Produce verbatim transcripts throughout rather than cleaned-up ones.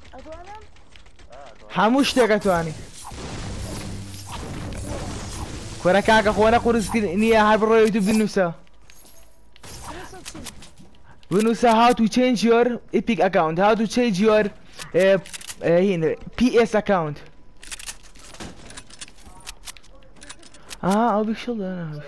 اتوانم حموش تاكتواني كورا كاكا خونا قرز نيا هارب رويتو بنوسا بنوسا how to change your epic account how to change your uh, uh, هنا بي اس account اه او بيشل انا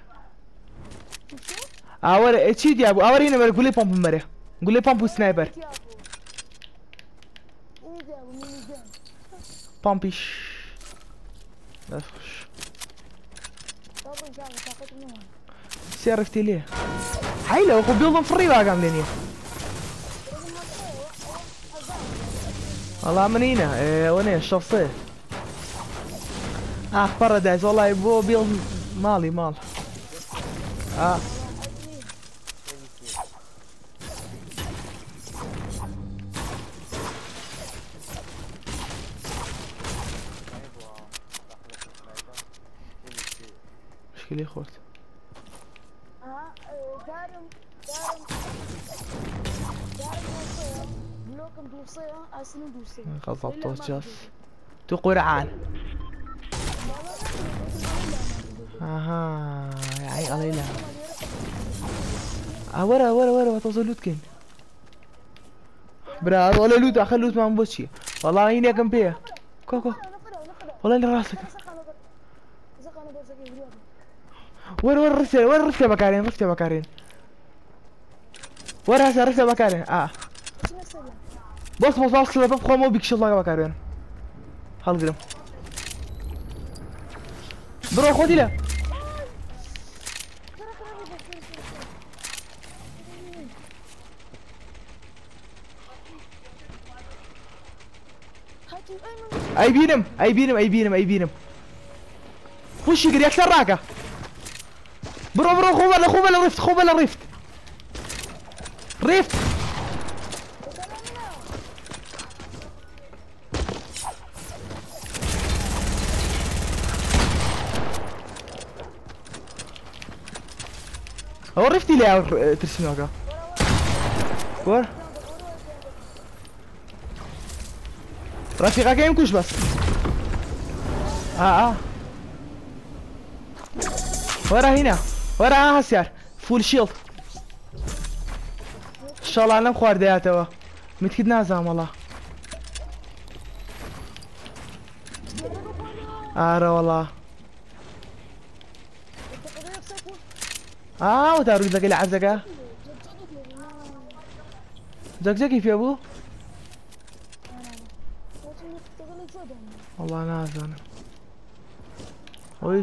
اور تشيد يا ابو اور هنا قول لي بومب مرة قول لي بومب سنايبر بومبيش لا تخش عرفتي ليه؟ حيلة اخو بيضم فري بقى عاملين والله من هنا ايه وين الشخصية اه بارادايز والله يبو بيض مالي مال اه مشكلة يا خوت اه دارم دارم دارم دوسية بلوكم دوسية اسنو دوسية غضبت وجاس تقول عان اها يا عي الله يلا اه ورا ورا ورا توصل لوت كين برا ولا لوت اخر لوت ما مبوشي والله هنا كم بيه كوكو والله اللي راسك وين وين رفت وين رفت يا بكارين رفت يا بكارين وين هسه رفت يا بكارين اه بص بص بص بص خو مو بيكش الله يا بكارين هالقرم برو خذي له اي بينم اي بينم اي بينم اي بينم وش يقدر يكسر راكه برو برو خو بلا خو بلا رفت خو بلا رفت رفت هو رفتي ليه ترسمي هكا ور رفيقك يمكوش بس اه اه ورا هنا ورا ها هسيار فول شيلد ان شاء الله انا مخوار دياتوا متكد نازم والله اه والله اه ودارو زق لي عزقه زقزقي في ابوه والله نازل انا وي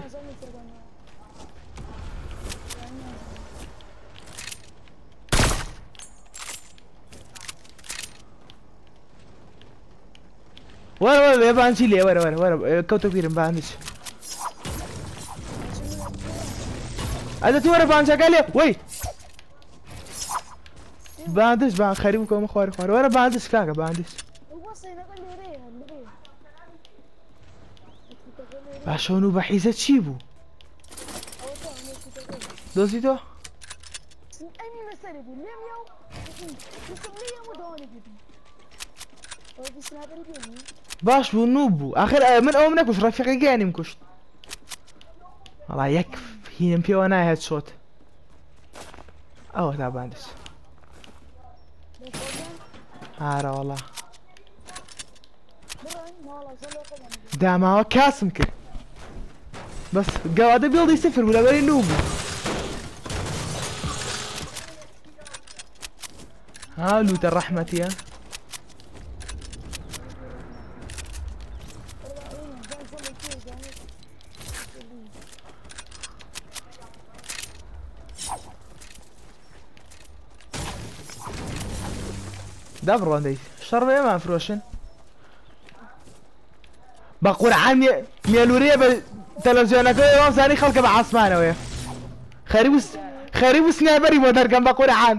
ورا ورا يبان شيلي ورا ورا ورا كوتو كبير مبانش هذا تورا بان شغال وي باندش بان خريبكم خوار خوار ورا باندش كاكا باندش باشونو بحيزة تشيبو دوزيتو باش بو نوبو اخر من اول منك بس رفيقي جاني مكشت والله يكف هي مبي وانا هيد شوت اوه تعبان دش هارا والله دا ما هو كاسم كر بس قاعد بيلدي صفر ولا بالي نوبو ها لوت الرحمة يا دبر وندي شرب يا ما فروشن بقول عمي ميلوريه بالتلفزيون كده يوم ثاني خلق مع عصمانه ويا خريبوس خريبوس نابري مودر كان بقول عن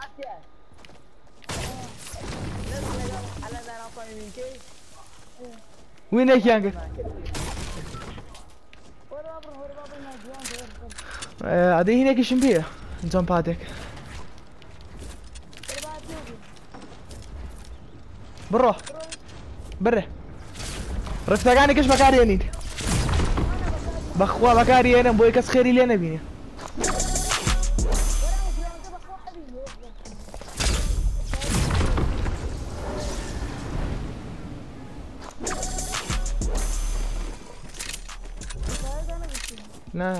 وينك يا انجل هذه هناك ايش بيه جنب هذاك بروح بره ڕفتەکانی کەش بەکارێنین بەخوا بەکارێنم بۆی کەس خێری لێ نەبینێ نا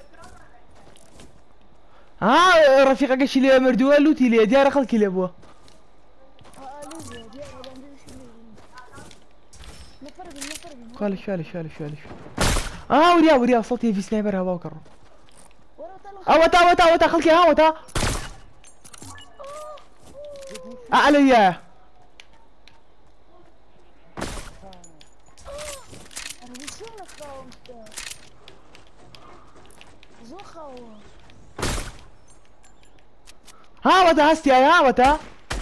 ها ڕەفیقەکەشی لێ مردووە لوتی لێ دیارە خەڵکی لێ بووە خالي شوالي شوالي شوالي اه وريا وريا صوتي في سنايبر هوا وكرر اوتا اوتا اوتا خلكي ها اوتا اعلى اياه ها اوتا هستي ها اوتا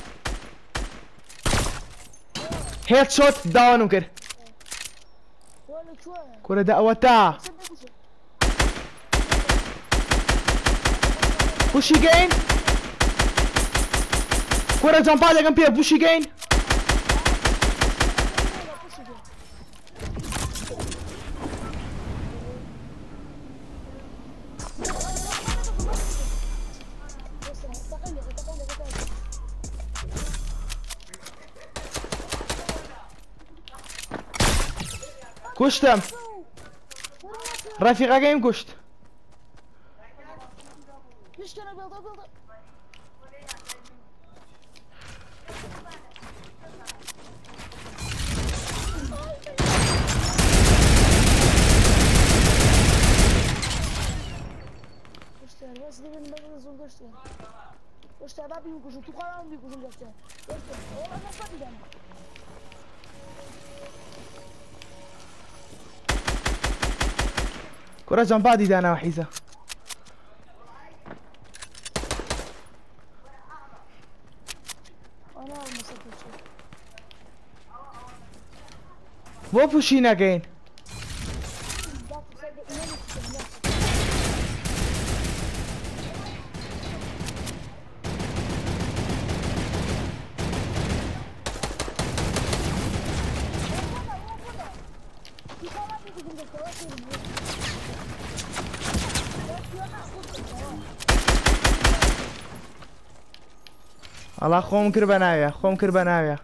هيد شوت داون وكر كورة دعوتا بوشي جين كورة جامبالة جنب بيه بوشي جين كشتم رفيقة جايم كشت كرة جنبادي دانا وحيزة مو فوشينا كاين الله خوم كر بناويا خوم كر بناويا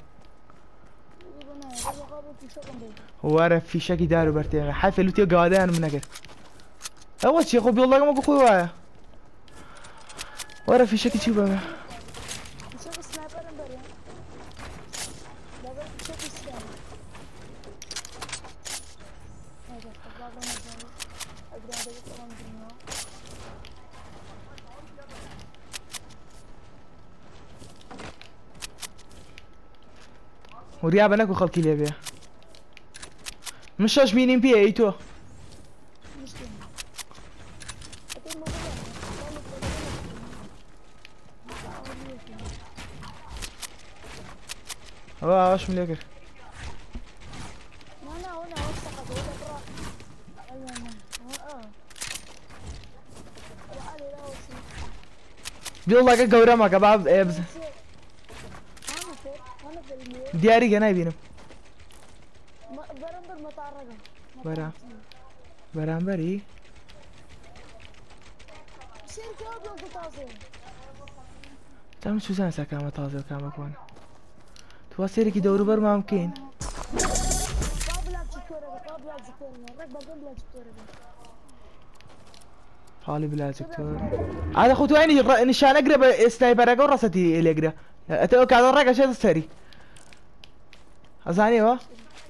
واره في شكي دارو برتيغا حافل لوتي قادان من نقر اول شي خو بالله ما اخوي وايا واره في شكي شو بابا وريا بناكو خلقي لي بيها مشاش مين بيه ايتو اه واش مليكر والله كا قورما كباب ابز دياري جناي بينم برامبر متعرقة برا برامبري شركة أبيض وتازة تم شو زين كام تازة وكام كون تواسيري كي دورو بر ما ممكن قابلة تشكورة قابلة تشكورة ركبة قابلة تشكورة حالي بلا دكتور هذا خوتو عيني نشان اقرب سنايبر اقرا رستي اللي اقرا اتو كذا الرقه شيء السري ازاني وا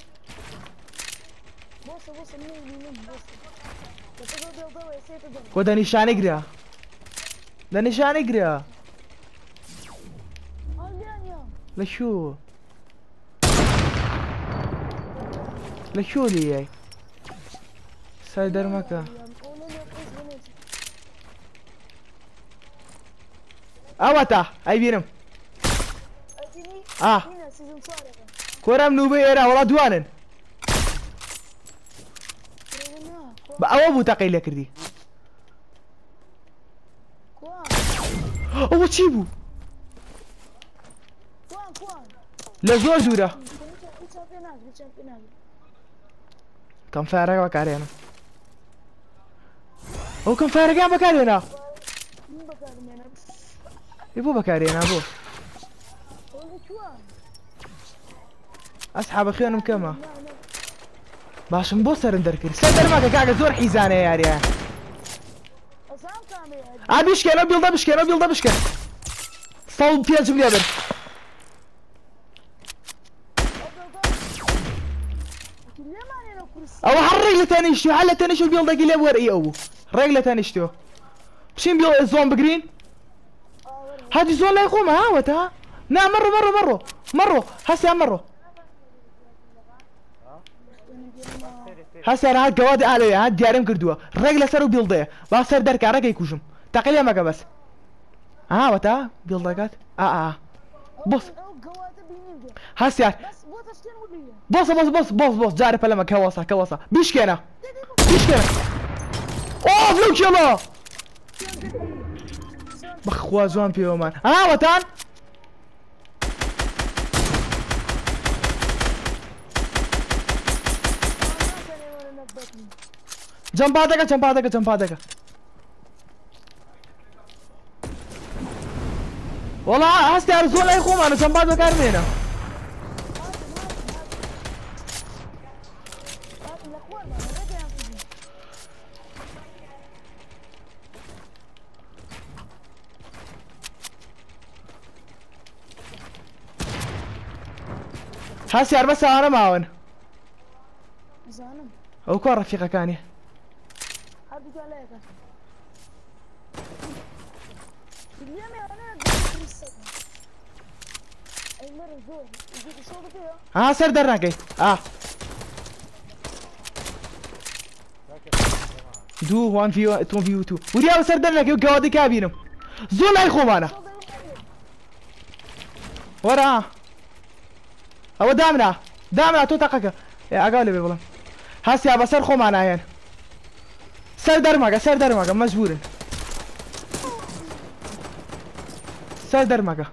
بص بص مين مين بص تقدر تضوي سيف الدم كودا نشان اقرا ده نشان اقرا لشو لشو لي سايدر مكا اوتا اي بينم اه كورام نوبي انا والله دوانن او ابو تقي لك دي او تشيبو لا زور زوره هناك بيشوف هناك كم فارق بكارينا هو كم فارق يا بكارينا مو بكاري انا يبو بكارينا ابو والله شوان اسحب اخيرا كما باش نبوسر ندركر سدر ما كاكا زور حيزانه يا ريان اسام كامل اه بيشكن ابيض بشكن ابيض بشكن صوب فيها جبلي ابر او حرق لتاني شتو حل تاني شو بيض قلي ابو رأي ابو رجله تاني شتو بشين بيض زون بجرين هادي زون لا يقوم ها وتا نعم مرة مرة مرة مرة هسه مرة هسه هاد قوادي علي هاد ديارم كردوها رجله سرو بيضيه باصر درك عرق يكوشم تقليا ما بس ها وتا بيضاقات اه اه بص هسه بص بص بص بص بص جاري بلما كواسا كواسا بيشكينا بيشكينا اوف لو كيلا بخوا زوان بيو مان ها وتان جنب هذاك جنب هذاك جنب هذاك والله هسه ارزول لا يقوم انا جنب هذاك ارمينا هسه بس انا معاون زانم او كون رفيقه كاني حبيت عليك اليوم انا اي مره زور يجيك شو فيها ها سر درناكي اه دو وان في تو في تو وريا سر درناكي وقوادي كابينم زول لا يخوم انا ورا هو دامنا دامنا تو تقك يا اقالي والله هسه يا بسر خو معنا يعني سر درمقه سر درمقه مجبورين سر درمقه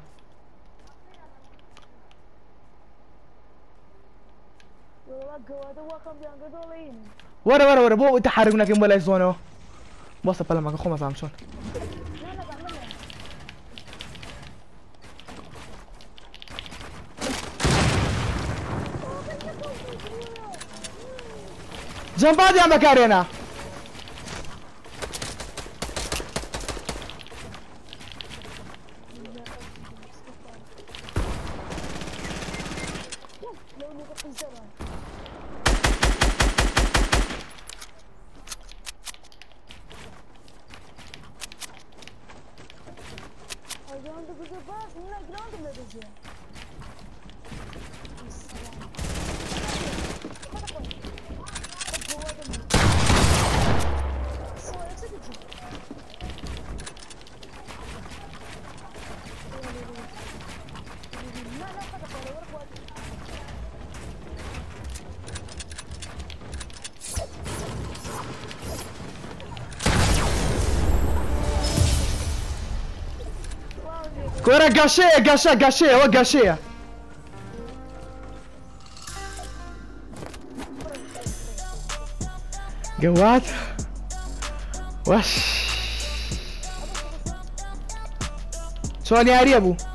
ورا ورا ورا بو تحركنا كم ولا زونه بص بلا ما خو ما فهم شلون جنبات يا مكارينا كورة قاشية قاشية قاشية وقاشية قوات وش شلون يا ابو